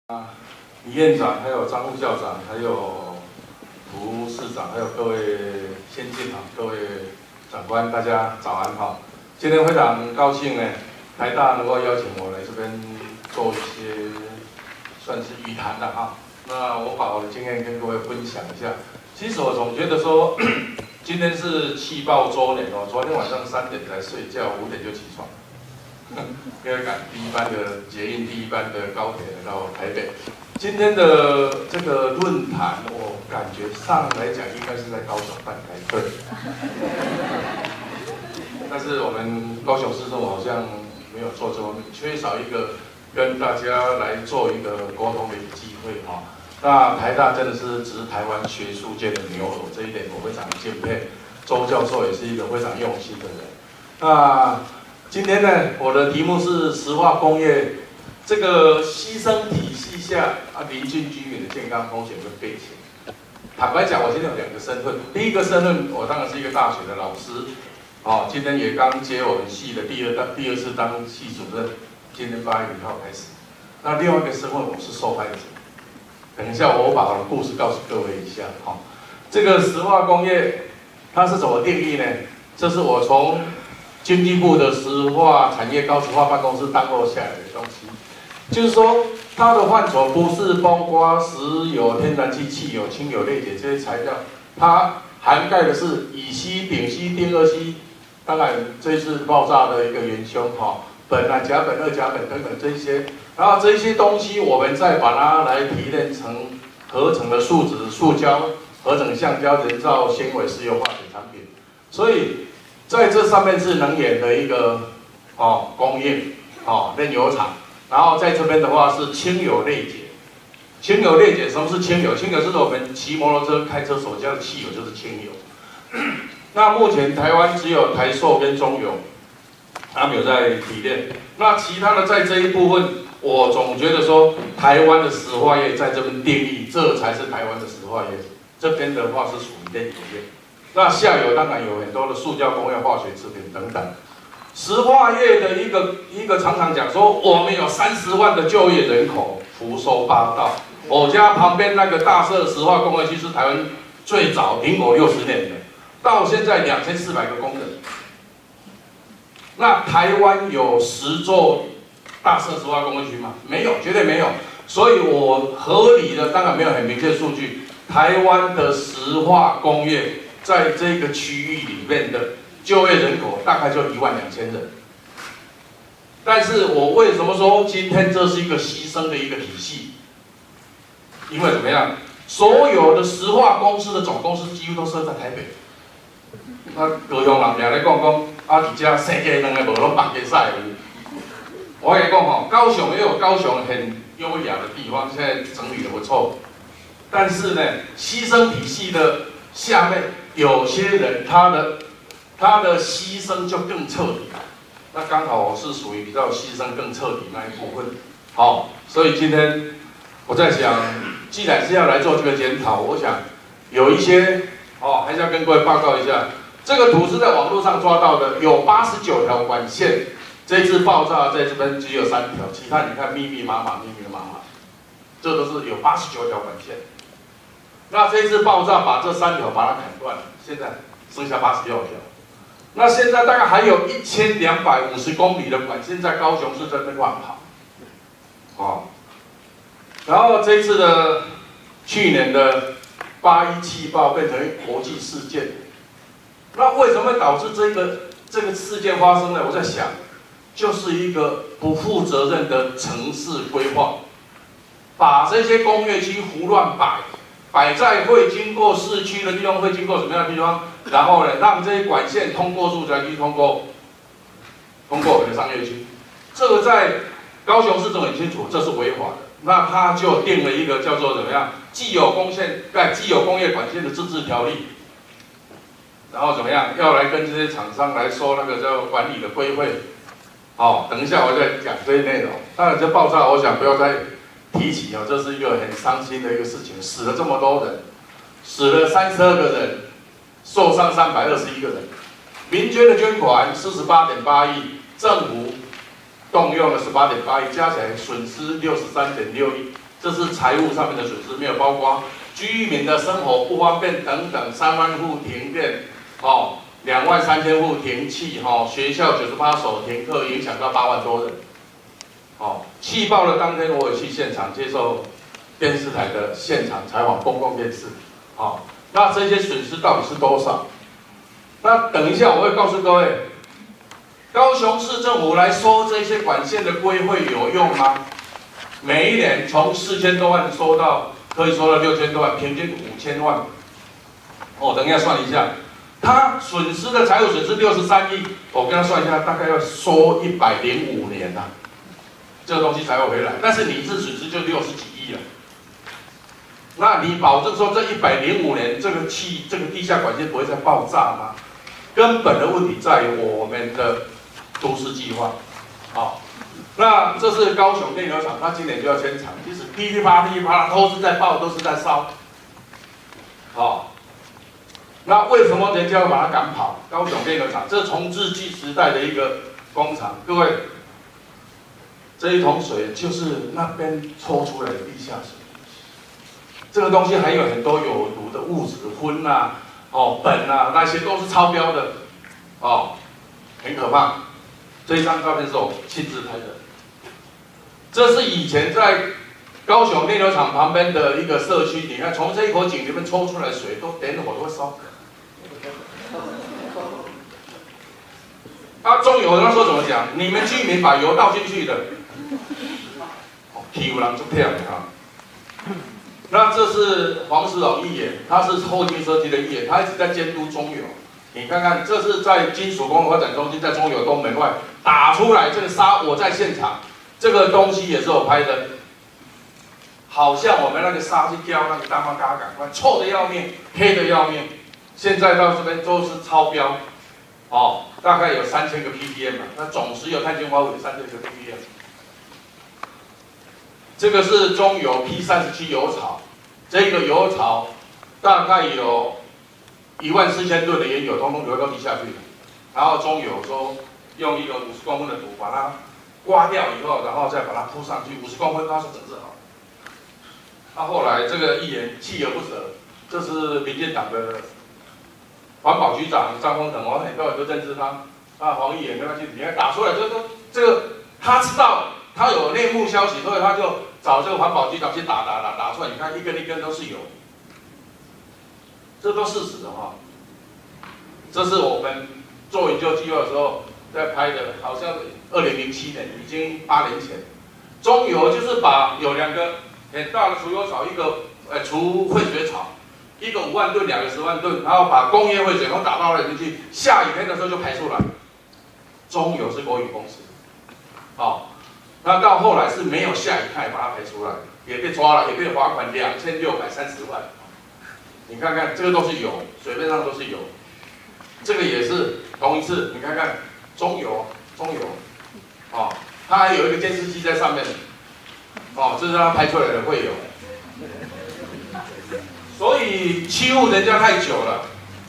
李院长，还有张副校长，还有涂市长，还有各位先进各位长官，大家早安哈！今天非常高兴呢，台大能够邀请我来这边做一些算是语谈的哈。那我把我的经验跟各位分享一下。其实我总觉得说，今天是气爆周年哦，昨天晚上3点才睡觉，5点就起床。因为赶第一班的捷运、第一班的高铁来到台北。今天的这个论坛，我感觉上来讲应该是在高雄办才对，但是我们高雄市政府好像没有做这方面，缺少一个跟大家来做一个沟通的一个机会哈。那台大真的是指台湾学术界的牛耳，这一点我非常敬佩。周教授也是一个非常用心的人。那今天呢，我的题目是石化工业这个牺牲体系下邻近居民的健康风险跟背景。坦白讲，我今天有2个身份。第一个身份，我当然是一个大学的老师，今天也刚接我们系的第二次当系主任，今天8月1号开始。那另外一个身份，我是受害者。等一下，我把我的故事告诉各位一下这个石化工业它是怎么定义呢？这是我从经济部的石化产业高值化办公室当落下来的东西，就是说它的范畴不是包括石油、天然气、汽油、氢油、裂解这些材料，它涵盖的是乙烯、丙烯、丁二烯，当然这次爆炸的一个元凶苯啊、甲苯、二甲苯等等这些，然后这些东西我们再把它来提炼成合成的树脂、塑胶、合成橡胶、人造纤维、石油化学产品，所以在这上面是能源的一个供应炼油厂，然后在这边的话是氢油裂解。氢油裂解，什么是氢油？氢油就是我们骑摩托车、开车所加的汽油，就是氢油。那目前台湾只有台塑跟中油，他们有在提炼。那其他的在这一部分，我总觉得说台湾的石化业在这边定义，这才是台湾的石化业。这边的话是属于炼油业。那下游当然有很多的塑胶工业、化学制品等等。石化业的一个常常讲说，我们有30万的就业人口，福寿八道。我家旁边那个大社石化工业区是台湾最早民国60年的，到现在2400个工人。那台湾有10座大社石化工业区吗？没有，绝对没有。所以我合理的，当然没有很明确数据，台湾的石化工业在这个区域里面的就业人口大概就12000人。但是我为什么说今天这是一个牺牲的一个体系？因为怎么样？所有的石化公司的总公司几乎都设在台北。那高雄人也来讲伫遮生计两个无拢绑架赛我跟你讲高雄也有高雄很优雅的地方，现在整理得不错。但是呢，牺牲体系的下面有些人他的牺牲就更彻底。那刚好我是属于比较牺牲更彻底那一部分。所以今天我在想，既然是要来做这个检讨，我想有一些还是要跟各位报告一下。这个图是在网络上抓到的，有89条管线。这次爆炸在这边只有3条，其他你看密密麻麻，这都是有89条管线。那这次爆炸把这3条把它砍断了，现在剩下86条。那现在大概还有1250公里的管线在高雄市这边乱跑。然后这次的去年的8·1气爆变成国际事件，那为什么会导致这个事件发生呢？我在想，就是一个不负责任的城市规划，把这些工业区胡乱摆在会经过市区的地方，会经过什么样的地方？然后呢，让这些管线通过住宅区，通过我们的商业区。这个在高雄市政府很清楚，这是违法的。那他就定了一个叫做怎么样？既有工业管线的自治条例。然后怎么样？要来跟这些厂商来说那个叫管理的规费。等一下我再讲这些内容。当然，这爆炸我想不要再提起这是一个很伤心的一个事情，死了这么多人，死了32个人，受伤321个人，民间的捐款48.8亿，政府动用了18.8亿，加起来损失63.6亿，这这是财务上面的损失，没有包括居民的生活不方便等等，3万户停电，23000户停气，学校98所停课，影响到8万多人。气爆的当天，我有去现场接受电视台的现场采访，公共电视。那这些损失到底是多少？那等一下我会告诉各位，高雄市政府来收这些管线的规费有用吗？每一年从4000多万收到，可以收到6000多万，平均5000万。等一下算一下，他损失的财务损失63亿，我跟他算一下，大概要收105年呐，这个东西才会回来。但是你一次损失就60几亿了，那你保证说这105年这个地下管线不会再爆炸吗？根本的问题在于我们的都市计划。那这是高雄电流厂，它今年就要迁厂，其实噼里啪啦都是在爆，都是在烧。那为什么人家要把它赶跑？高雄电流厂，这是从日据时代的一个工厂，各位，这一桶水就是那边抽出来的地下水。这个东西还有很多有毒的物质，酚啊、苯啊，那些都是超标的，很可怕。这一张照片是我亲自拍的，这是以前在高雄电流厂旁边的一个社区，你看从这一口井里面抽出来的水，都点火都会烧。中油那时候怎么讲？你们居民把油倒进去的，欺负人就骗啊！那这是黄石龙议员，他是后进设计的议员，他一直在监督中油。你看看，这是在金属工业发展中心，在中油东门外打出来这个沙，我在现场，这个东西也是我拍的，好像我们那个沙去浇那个大妈嘎赶快，臭的要命，黑的要命。现在到这边都是超标，大概有3000个 ppm 嘛，那总石油碳氢化物有3000个 ppm。这个是中油 P37油槽，这个油槽大概有14000吨的原油，通通流到地下去，然后中油说用一个50公分的土把它刮掉以后，然后再把它铺上去，50公分它是整治好。那后来这个议员锲而不舍，这是民进党的环保局长张丰腾，我很多人都认识他。黄议员跟他去，你看打出来就是说这个他知道他有内幕消息，所以他就找这个环保局长去打出来，你看一根一根都是油，这都事实的这是我们做研究计划的时候在拍的，好像2007年，已经8年前。中油就是把有2个很大的除油槽，一个除废水槽，一个5万吨，2个10万吨，然后把工业废水都打到那里去，下雨天的时候就排出来。中油是国有公司，那到后来是没有下雨，他也把它排出来，也被抓了，也被罚款2630万。你看看，这个都是油，水面上都是油，这个也是同一次。你看看中油，它还有一个监视器在上面，这是它拍出来的会有。所以欺负人家太久了，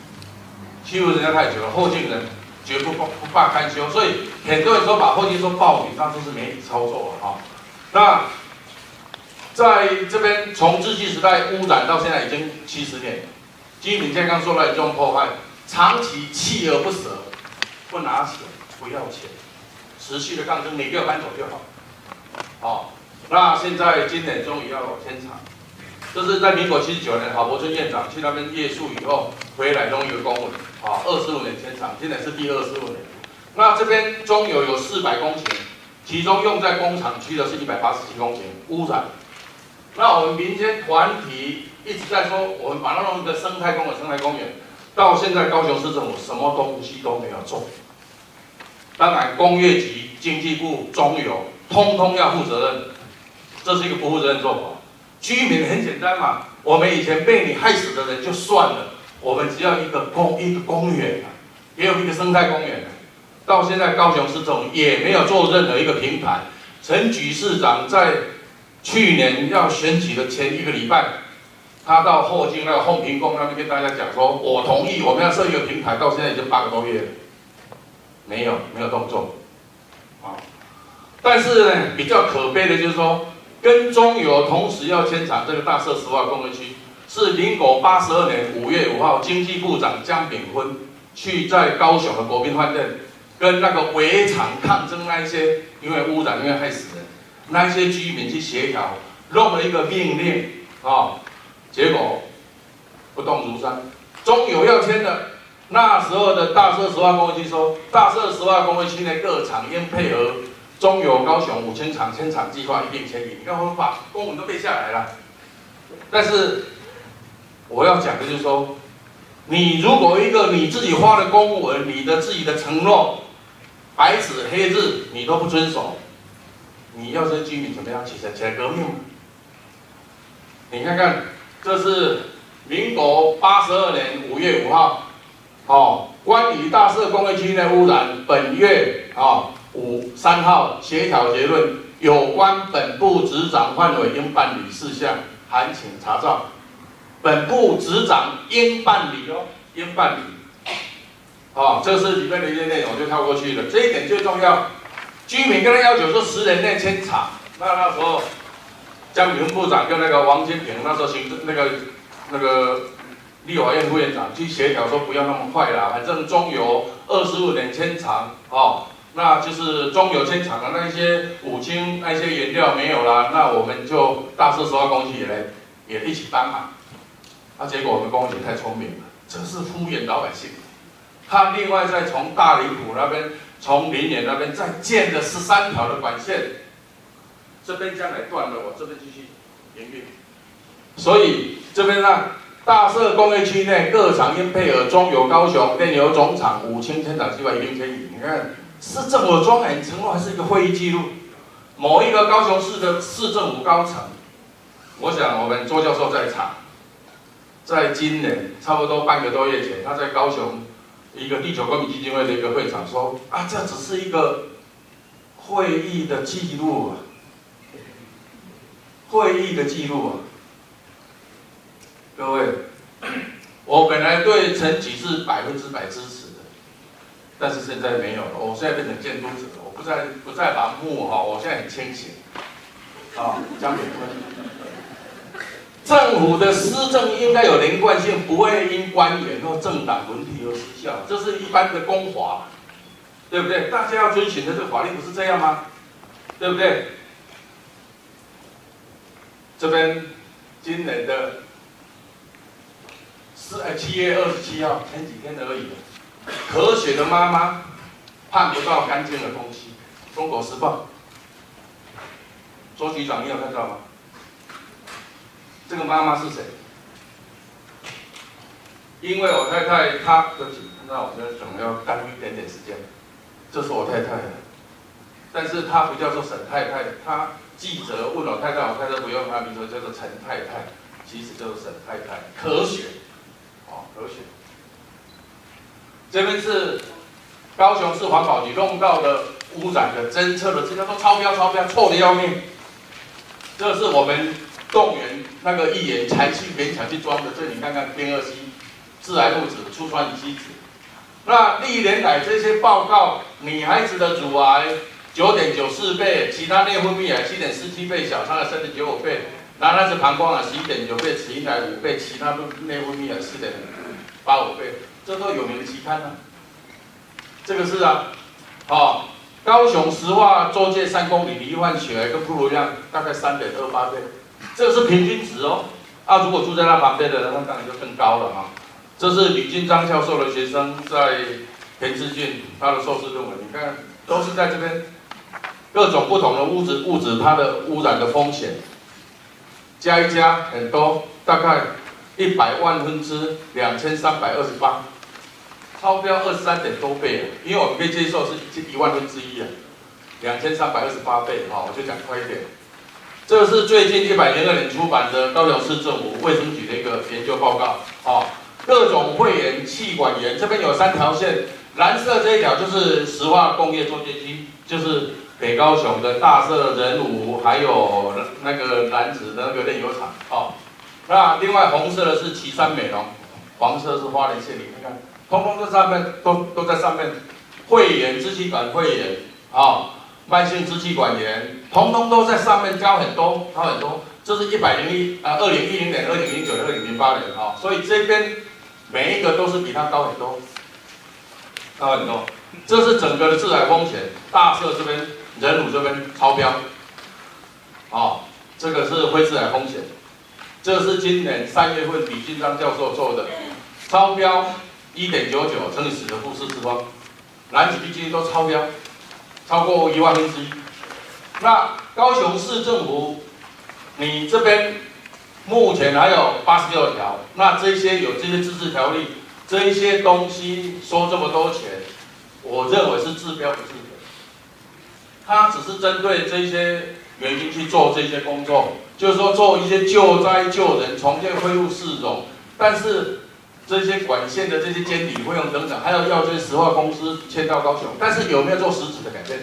后进人绝不罢甘休。所以很多人说把后进说暴雨，那都是媒体操作那在这边从日据时代污染到现在已经70年，居民健康受到严重破坏，长期锲而不舍，不拿钱不要钱，持续的抗争，你给我搬走就好。那现在今年终于要迁厂。这是在民国79年，郝柏村院长去那边夜宿以后回来弄一个公文，25年迁厂，今年是第25年。那这边中油有400公顷，其中用在工厂区的是187公顷污染。那我们民间团体一直在说，我们把它弄一个生态公园，到现在高雄市政府什么东西都没有做。当然，工业局、经济部、中油，通通要负责任，这是一个不负责任做法。居民很简单嘛，我们以前被你害死的人就算了，我们只要一个公园也有一个生态公园到现在高雄市政府也没有做任何一个平台。陈局市长在去年要选举的前1个礼拜，他到后进那个后屏宫那边跟大家讲说，我同意我们要设一个平台，到现在已经8个多月了，没有动作但是呢，比较可悲的就是说， 跟中油同时要迁厂这个大社石化工业区，是民国82年5月5号，经济部长江炳坤去在高雄的国宾饭店跟那个围场抗争那一些因为污染因为害死人那一些居民去协调，弄了一个命令结果不动如山，中油要迁的。 那时候的大社石化工业区说，大社石化工业区内各厂应配合中油高雄5000厂迁厂计划一并迁移。你看我把公文都背下来了。但是我要讲的就是说，你如果一个你自己发的公文，你的自己的承诺，白纸黑字你都不遵守，你要这居民怎么样起来革命吗？你看看，这是民国82年5月5号。 关于大社工业区内污染，本月3号协调结论，有关本部执掌范围应办理事项，函请查照。本部执掌应办理应办理。这是里面的一些内容，就跳过去了。这一点最重要。居民跟他要求说10年内迁厂，那时候江炳坤部长跟那个王金平那时候行政那个。 立法院副院长去协调说不要那么快啦，反正中油25年迁厂那就是中油迁厂的那些五氢那些原料没有啦，那我们就大社石化工业也一起帮忙。结果我们工业太聪明了，这是敷衍老百姓。他另外再从大林埔那边，从林园那边再建了13条的管线，这边将来断了，我这边继续营运。所以这边呢。 大社工业区内各厂应配合中油高雄炼油总厂5000迁厂计划一并迁移。你看，市政府庄严承诺还是一个会议记录，某一个高雄市的市政府高层，我想我们周教授在场，在今年差不多半个多月前，他在高雄一个地球公民基金会的一个会场说这只是一个会议的记录会议的记录各位，我本来对陈菊是100%支持的，但是现在没有了。我现在变成监督者，我不再盲目我现在很清醒。江炳坤，政府的施政应该有连贯性，不会因官员或政党轮替而失效，这是一般的公法，对不对？大家要遵循的这个法律不是这样吗？对不对？这边今年的。 7月27号，前几天而已。咳血的妈妈盼不到干净的空气，《中国时报》。周局长，你有看到吗？这个妈妈是谁？因为我太太她，对不起，那我这总要耽误一点点时间。这是我太太，但是她不叫做沈太太，她记者问我太太，我太太不用她名字，叫做陈太太，其实就是沈太太，咳血。 咳血，这边是高雄市环保局弄到的污染的侦测的资料都超标，臭的要命。这是我们动员那个议员才去勉强去装的，这你看看丁二烯、致癌物质、醋酸乙烯酯。那历年来这些报告，女孩子的乳癌9.94倍，其他内分泌癌7.47倍，小肠癌3.95倍。 男孩子膀胱癌11.9倍，雌性癌5倍，其他都内分泌癌4.85倍，这都有名的期刊这个是高雄石化周界3公里罹患血癌跟副乳量大概3.28倍，这个是平均值如果住在那旁边的人，那当然就更高了这是吕金章教授的学生在田志俊他的硕士论文，你看都是在这边各种不同的物质它的污染的风险。 加一加很多，大概100万分之2328，超标23点多倍因为我们可以接受是1万分之一2328倍我就讲快一点。这是最近102年出版的高雄市政府卫生局的一个研究报告各种肺炎、气管炎，这边有3条线，蓝色这一条就是石化工业中间区，就是。 北高雄的大社、仁武，还有那个楠梓的那个炼油厂那另外红色的是旗山美容，黄色是花莲县，你看看，通通都上面都在上面。肺炎、支气管肺炎慢性支气管炎、 统统都在上面高很多，高很多。这是2010年、2009年、2008年啊，所以这边每一个都是比它高很多，高很多。这是整个的治海风险，大社这边、仁武这边超标，哦，这个是非治海风险。这是今年3月份李俊章教授做的，超标1.99乘以10的负4次方，南极地区都超标，超过1万分之一。那高雄市政府，你这边目前还有86条，那这些有这些自治条例，这一些东西收这么多钱，我认为是治标不治本。它只是针对这些原因去做这些工作。就是说，做一些救灾救人、重建恢复市容，但是这些管线的这些监理费用等等，还要这些石化公司迁到高雄，但是有没有做实质的改变？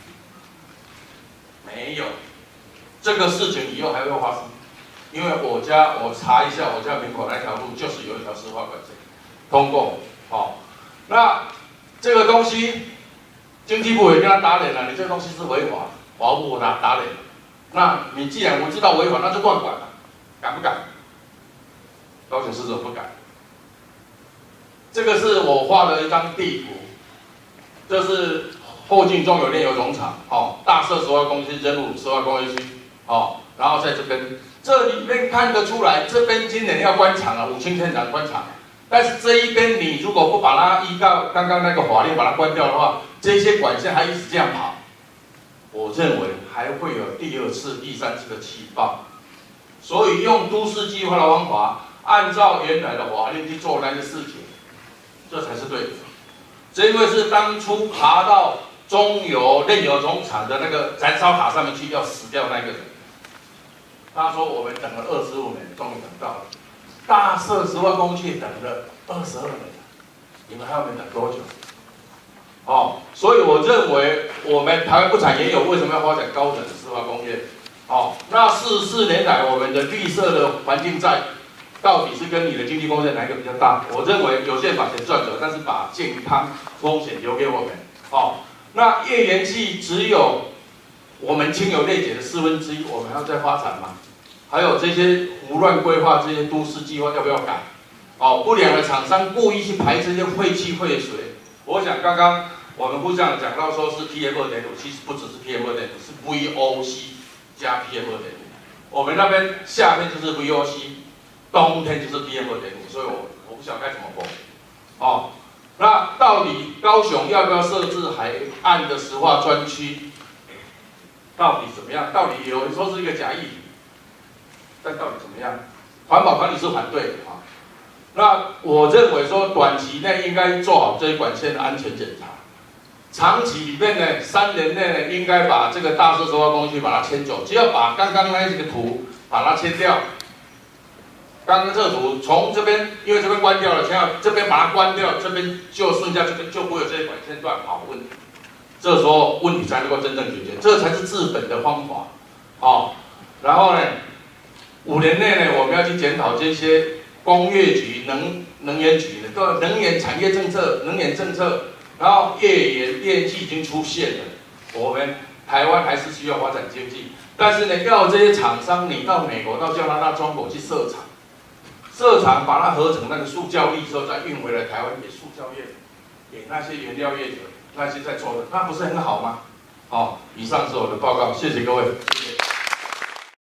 没有。这个事情以后还会发生，因为我查一下，我家门口那条路就是有一条石化管线通过，哦，那这个东西经济部也跟他打脸了，你这个东西是违法，法务部打脸。那你既然我知道违法，那就乱管了，敢不敢？高雄市政府不敢。这个是我画的一张地图，这是后进中油炼油总厂，哦，大社石化工区、仁武石化工业区，哦，然后在这边，这里面看得出来，这边今年要关厂了，5000天然关厂，但是这一边你如果不把它依照刚刚那个法令把它关掉的话，这些管线还一直这样跑。我认为还会有第2次、第3次的气爆，所以用都市计划的方法，按照原来的法令去做那些事情，这才是对的。这因为是当初爬到中油炼油总厂的那个燃烧塔上面去要死掉那个人，他说我们等了25年，终于等到了。大社石化工区等了22年，你们还要等多久？哦，所以我认为我们台湾不产也有，为什么要发展高等的石化工业？哦，那44年来我们的绿色的环境债，到底是跟你的经济贡献哪一个比较大？我认为有些人把钱赚走，但是把健康风险留给我们。哦，那页岩气只有我们清油内解的1/4，我们还要再发展吗？还有这些胡乱规划这些都市计划要不要改？哦，不良的厂商故意去排这些废气废水。我想刚刚我们部长讲到说是 PM2.5，其实不只是 PM2.5，是 VOC 加 PM2.5。我们那边夏天就是 VOC， 冬天就是 PM2.5，所以我不晓得该怎么播。哦，那到底高雄要不要设置海岸的石化专区？到底怎么样？到底有人说是一个假议题，但到底怎么样？环保管理是反对的啊。那我认为说，短期内应该做好这一管线的安全检查，长期里面呢，3年内呢，应该把这个大社石化工区把它迁走，只要把刚刚那个图把它迁掉。刚刚这个图从这边，因为这边关掉了，这边把它关掉，这边就顺下这边就不会有这些管线断跑问题，这时候问题才能够真正解决，这才是治本的方法。好，然后呢，5年内呢，我们要去检讨这些。工业局、能源局的能源产业政策、能源政策，然后页岩电气已经出现了。我们台湾还是需要发展经济，但是呢，要这些厂商你到美国、到加拿大、中国去设厂，把它合成那个塑胶粒之后再运回来台湾给塑胶业、给那些原料业者、那些在做的，那不是很好吗？好，以上是我的报告，谢谢各位。谢谢。